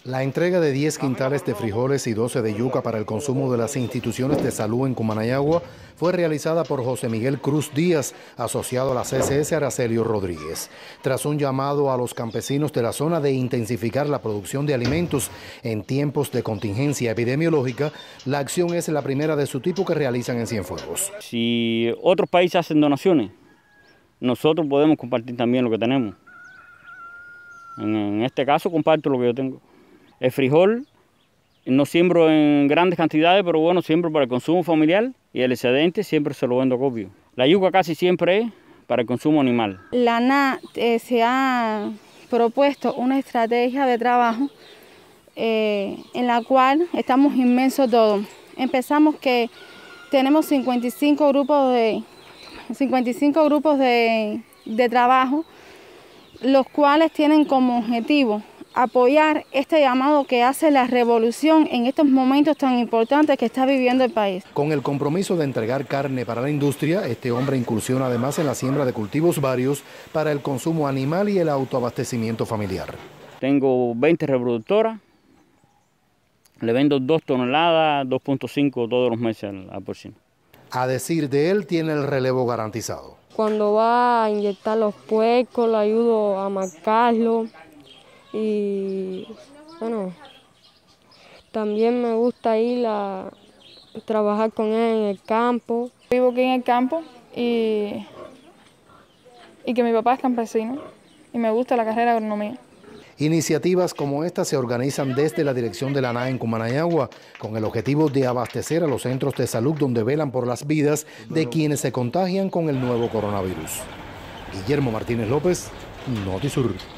La entrega de 10 quintales de frijoles y 12 de yuca para el consumo de las instituciones de salud en Cumanayagua fue realizada por José Miguel Cruz Díaz, asociado a la CSS Aracelio Rodríguez. Tras un llamado a los campesinos de la zona de intensificar la producción de alimentos en tiempos de contingencia epidemiológica, la acción es la primera de su tipo que realizan en Cienfuegos. Si otros países hacen donaciones, nosotros podemos compartir también lo que tenemos. En este caso comparto lo que yo tengo. El frijol no siembro en grandes cantidades, pero bueno, siembro para el consumo familiar y el excedente siempre se lo vendo a copio. La yuca casi siempre es para el consumo animal. La ANA se ha propuesto una estrategia de trabajo en la cual estamos inmersos todos. Empezamos que tenemos 55 grupos de trabajo, los cuales tienen como objetivo apoyar este llamado que hace la revolución en estos momentos tan importantes que está viviendo el país. Con el compromiso de entregar carne para la industria, este hombre incursiona además en la siembra de cultivos varios para el consumo animal y el autoabastecimiento familiar. Tengo 20 reproductoras, le vendo 2 toneladas, 2.5 todos los meses al porcino. A decir de él, tiene el relevo garantizado. Cuando va a inyectar los puercos, le ayudo a marcarlos. Y bueno, también me gusta ir a trabajar con él en el campo. Vivo aquí en el campo y que mi papá es campesino y me gusta la carrera de agronomía. Iniciativas como esta se organizan desde la dirección de la ANA en Cumanayagua con el objetivo de abastecer a los centros de salud donde velan por las vidas de quienes se contagian con el nuevo coronavirus. Guillermo Martínez López, Notisur.